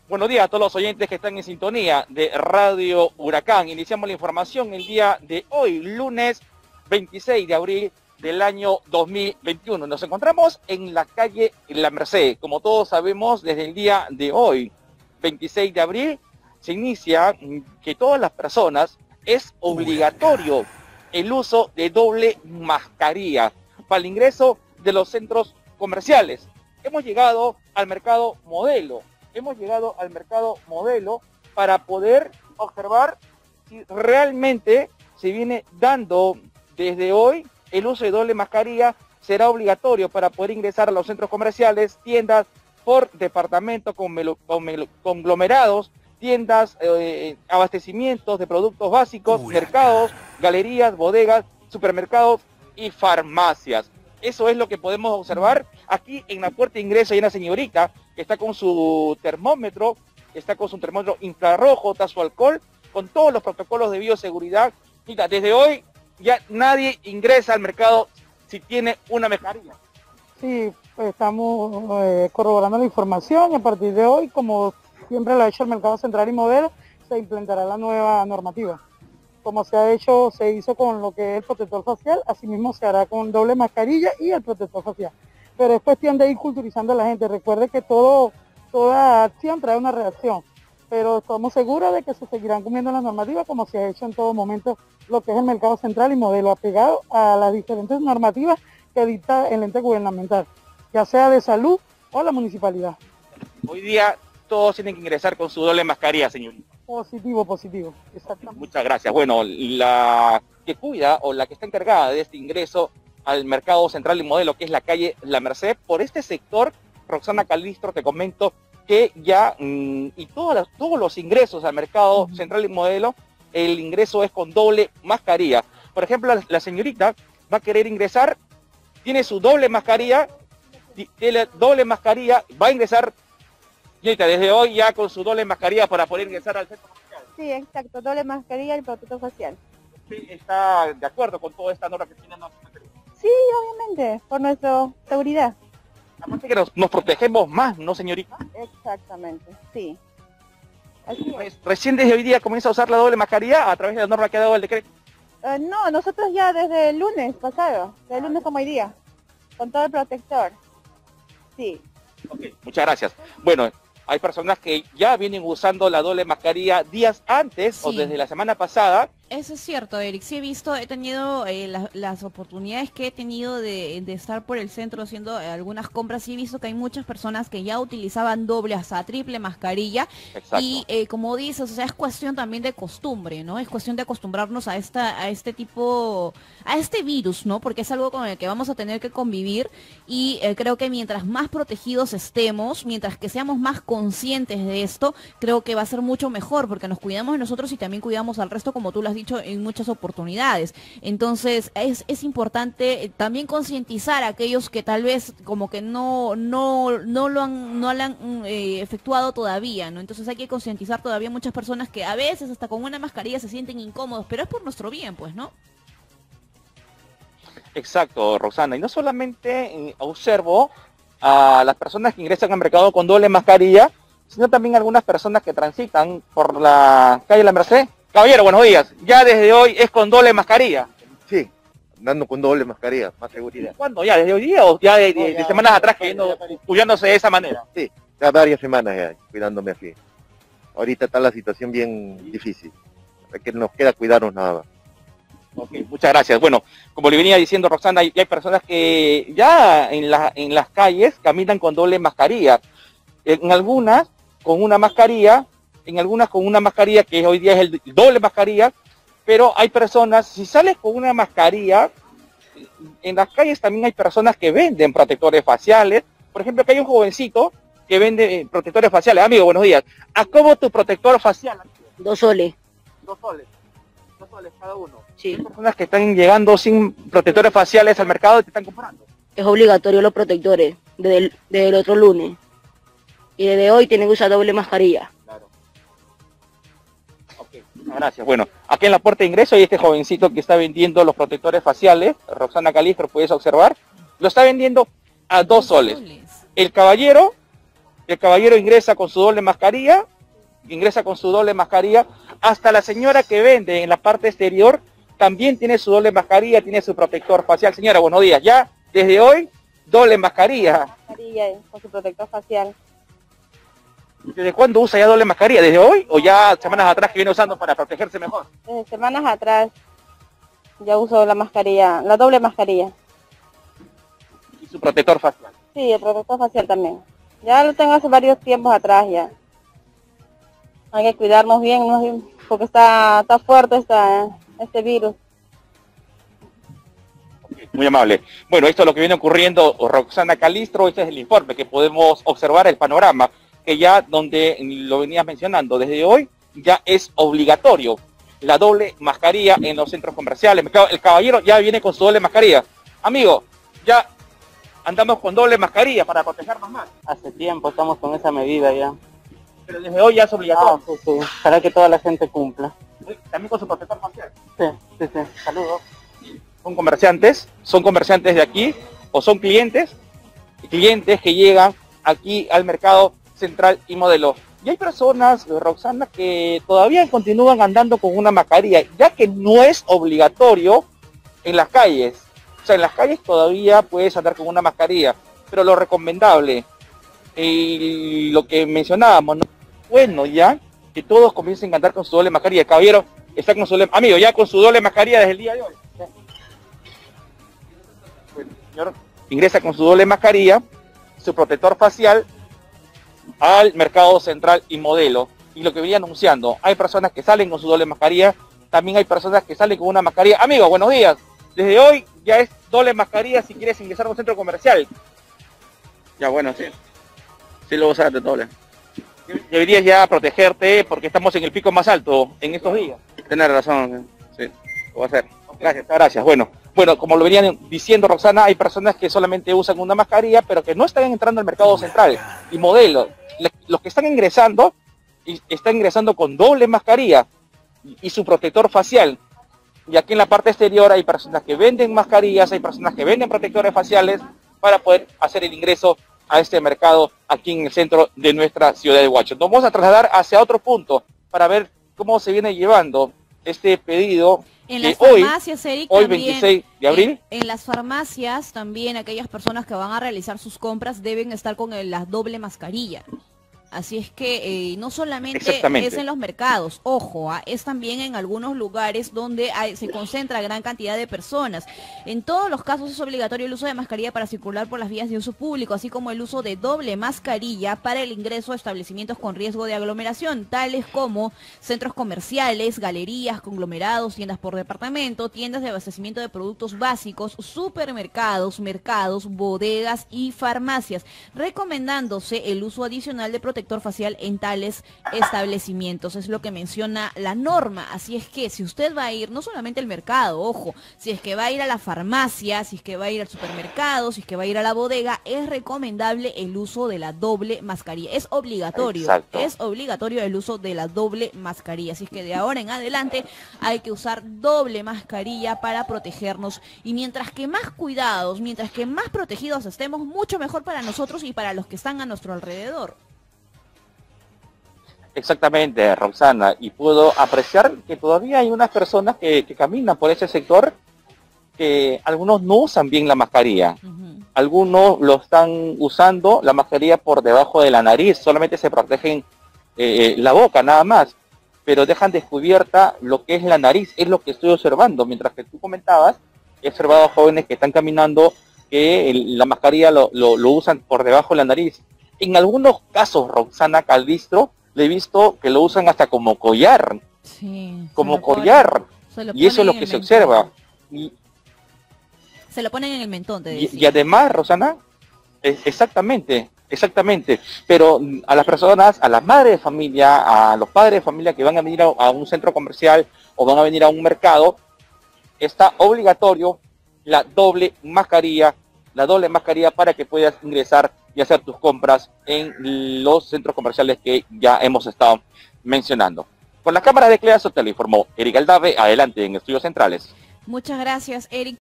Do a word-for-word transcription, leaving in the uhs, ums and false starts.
Buenos días a todos los oyentes que están en sintonía de Radio Huracán. Iniciamos la información el día de hoy, lunes veintiséis de abril del año dos mil veintiuno. Nos encontramos en la calle La Merced. Como todos sabemos, desde el día de hoy, veintiséis de abril, se inicia que todas las personas es obligatorio el uso de doble mascarilla para el ingreso de los centros comerciales. Hemos llegado al mercado modelo. Hemos llegado al mercado modelo para poder observar si realmente se viene dando desde hoy el uso de doble mascarilla. Será obligatorio para poder ingresar a los centros comerciales, tiendas por departamento, con conglomerados, tiendas, eh, abastecimientos de productos básicos, Uy, mercados, galerías, bodegas, supermercados y farmacias. Eso es lo que podemos observar. Aquí en la puerta de ingreso hay una señorita que está con su termómetro, está con su termómetro infrarrojo, está su alcohol, con todos los protocolos de bioseguridad. Mira, desde hoy ya nadie ingresa al mercado si tiene una mascarilla. Sí, pues estamos eh, corroborando la información y a partir de hoy, como siempre lo ha hecho el Mercado Central y Modelo, se implementará la nueva normativa. Como se ha hecho, se hizo con lo que es el protector facial, asimismo se hará con doble mascarilla y el protector facial. Pero es cuestión de ir culturizando a la gente. Recuerde que todo, toda acción trae una reacción, pero estamos seguros de que se seguirán cumpliendo las normativas como se ha hecho en todo momento lo que es el Mercado Central y Modelo, apegado a las diferentes normativas que dicta el ente gubernamental, ya sea de salud o la municipalidad. Hoy día todos tienen que ingresar con su doble mascarilla, señorita. Positivo, positivo, exactamente. Muchas gracias. Bueno, la que cuida o la que está encargada de este ingreso al Mercado Central y Modelo, que es la calle La Merced, por este sector, Roxana Calistro, te comento que ya, mmm, y todas las, todos los ingresos al Mercado uh-huh. Central y Modelo, el ingreso es con doble mascarilla. Por ejemplo, la, la señorita va a querer ingresar, tiene su doble mascarilla, tiene doble mascarilla, va a ingresar, señorita, desde hoy ya con su doble mascarilla para poder ingresar al centro comercial. Sí, exacto, doble mascarilla y protector facial. Sí, ¿está de acuerdo con toda esta norma que tiene nuestra materia? Sí, obviamente, por nuestra seguridad. Aparte que nos, nos protegemos más, ¿no, señorita? Exactamente, sí. Así es. Recién desde hoy día comienza a usar la doble mascarilla a través de la norma que ha dado el decreto. Uh, no, nosotros ya desde el lunes pasado, desde el lunes como hoy día, con todo el protector. Sí. Ok, muchas gracias. Bueno, hay personas que ya vienen usando la doble mascarilla días antes sí. o desde la semana pasada. Eso es cierto, Eric. Sí he visto, he tenido eh, la, las oportunidades que he tenido de, de estar por el centro haciendo eh, algunas compras. Sí he visto que hay muchas personas que ya utilizaban doble hasta triple mascarilla. Exacto. Y eh, como dices, o sea, es cuestión también de costumbre, ¿no? Es cuestión de acostumbrarnos a esta, a este tipo, a este virus, ¿no? Porque es algo con el que vamos a tener que convivir y eh, creo que mientras más protegidos estemos, mientras que seamos más conscientes de esto, creo que va a ser mucho mejor porque nos cuidamos de nosotros y también cuidamos al resto, como tú lo has dicho en muchas oportunidades. Entonces es, es importante también concientizar a aquellos que tal vez como que no no no lo han no lo han eh, efectuado todavía, ¿no? Entonces hay que concientizar todavía muchas personas que a veces hasta con una mascarilla se sienten incómodos, pero es por nuestro bien, pues, ¿no? Exacto, Roxana, y no solamente eh, observo a las personas que ingresan al mercado con doble mascarilla, sino también algunas personas que transitan por la calle La Merced. Caballero, buenos días. Ya desde hoy es con doble mascarilla. Sí, andando con doble mascarilla, más seguridad. ¿Cuándo? ¿Ya desde hoy día o ya de, de, no, ya, de semanas ya, atrás que no, cuidándose de esa manera? Sí, ya varias semanas ya cuidándome así. Ahorita está la situación bien difícil. Es que nos queda cuidarnos nada más. Ok, muchas gracias. Bueno, como le venía diciendo Roxana, hay, hay personas que ya en, la, en las calles caminan con doble mascarilla. En algunas con una mascarilla, en algunas con una mascarilla que hoy día es el doble mascarilla, pero hay personas, si sales con una mascarilla, en las calles también hay personas que venden protectores faciales. Por ejemplo, aquí hay un jovencito que vende protectores faciales. Amigo, buenos días. ¿A cómo tu protector facial? Dos soles. Dos soles. Dos soles cada uno. Sí. Hay personas que están llegando sin protectores faciales al mercado y te están comprando. Es obligatorio los protectores desde el, desde el otro lunes. Y desde hoy tienen que usar doble mascarilla. Claro. Ok, gracias. Bueno, aquí en la puerta de ingreso hay este jovencito que está vendiendo los protectores faciales. Roxana Calistro, puedes observar. Lo está vendiendo a dos soles. El caballero El caballero ingresa con su doble mascarilla, ingresa con su doble mascarilla, hasta la señora que vende en la parte exterior también tiene su doble mascarilla, tiene su protector facial. Señora, buenos días. Ya desde hoy, doble mascarilla. Mascarilla con su protector facial. ¿Desde cuándo usa ya doble mascarilla? ¿Desde hoy o ya semanas atrás que viene usando para protegerse mejor? Desde semanas atrás ya uso la mascarilla, la doble mascarilla. ¿Y su protector facial? Sí, el protector facial también. Ya lo tengo hace varios tiempos atrás ya. Hay que cuidarnos bien, ¿no? Porque está, está fuerte esta, este virus. Muy amable. Bueno, esto es lo que viene ocurriendo, Roxana Calistro. Este es el informe que podemos observar, el panorama, que ya donde lo venías mencionando, desde hoy ya es obligatorio la doble mascarilla en los centros comerciales. El caballero ya viene con su doble mascarilla. Amigo, ya andamos con doble mascarilla para protegernos más. Hace tiempo estamos con esa medida ya. Pero desde hoy ya es obligatorio. Ah, sí, sí. Para que toda la gente cumpla. También con su protector facial. Sí, sí, sí. Saludos. Son comerciantes, son comerciantes de aquí, o son clientes, clientes que llegan aquí al mercado central y modelo. Y hay personas, Roxana, que todavía continúan andando con una mascarilla, ya que no es obligatorio en las calles. O sea, en las calles todavía puedes andar con una mascarilla, pero lo recomendable, y lo que mencionábamos, ¿no? Bueno, ya que todos comiencen a andar con su doble mascarilla. El caballero está con su doble, amigo, ya con su doble mascarilla desde el día de hoy. Bueno, señor, ingresa con su doble mascarilla, su protector facial, al mercado central y modelo. Y lo que venía anunciando, hay personas que salen con su doble mascarilla, también hay personas que salen con una mascarilla. Amigo, buenos días. Desde hoy ya es doble mascarilla si quieres ingresar a un centro comercial. Ya, bueno, sí. Sí lo usas de doble. Deberías ya protegerte porque estamos en el pico más alto en estos días. Tienes razón, sí. Lo voy a hacer. Gracias, gracias. Bueno, bueno, como lo venían diciendo, Roxana, hay personas que solamente usan una mascarilla, pero que no están entrando al mercado central y modelo. Los que están ingresando, y están ingresando con doble mascarilla y, y su protector facial. Y aquí en la parte exterior hay personas que venden mascarillas, hay personas que venden protectores faciales para poder hacer el ingreso a este mercado aquí en el centro de nuestra ciudad de Huacho. Nos vamos a trasladar hacia otro punto para ver cómo se viene llevando este pedido. En las hoy, farmacias, Eric, hoy también, veintiséis de abril. En, en las farmacias también aquellas personas que van a realizar sus compras deben estar con el, la doble mascarilla. Así es que eh, no solamente es en los mercados, ojo, ¿ah? Es también en algunos lugares donde hay, se concentra gran cantidad de personas. En todos los casos es obligatorio el uso de mascarilla para circular por las vías de uso público, así como el uso de doble mascarilla para el ingreso a establecimientos con riesgo de aglomeración, tales como centros comerciales, galerías, conglomerados, tiendas por departamento, tiendas de abastecimiento de productos básicos, supermercados, mercados, bodegas y farmacias, recomendándose el uso adicional de protección facial en tales establecimientos. Es lo que menciona la norma. Así es que si usted va a ir, no solamente al mercado, ojo, si es que va a ir a la farmacia, si es que va a ir al supermercado, si es que va a ir a la bodega, es recomendable el uso de la doble mascarilla. Es obligatorio. Exacto. Es obligatorio el uso de la doble mascarilla. Así es que de ahora en adelante hay que usar doble mascarilla para protegernos. Y mientras que más cuidados, mientras que más protegidos estemos, mucho mejor para nosotros y para los que están a nuestro alrededor. Exactamente, Roxana, y puedo apreciar que todavía hay unas personas que, que caminan por ese sector que algunos no usan bien la mascarilla. Uh-huh. Algunos lo están usando la mascarilla por debajo de la nariz, solamente se protegen eh, la boca nada más, pero dejan descubierta lo que es la nariz, es lo que estoy observando. Mientras que tú comentabas, he observado a jóvenes que están caminando que el, la mascarilla lo, lo, lo usan por debajo de la nariz. En algunos casos, Roxana Calistro, le he visto que lo usan hasta como collar, sí, como collar, y eso es lo que se observa. Y, se lo ponen en el mentón, te y, y además, Rosana, es, exactamente, exactamente, pero a las personas, a las madres de familia, a los padres de familia que van a venir a, a un centro comercial o van a venir a un mercado, está obligatorio la doble mascarilla, la doble mascarilla para que puedas ingresar y hacer tus compras en los centros comerciales que ya hemos estado mencionando. Con la cámara de Clea Sotelo informó Eric Aldave, adelante en Estudios Centrales. Muchas gracias, Eric.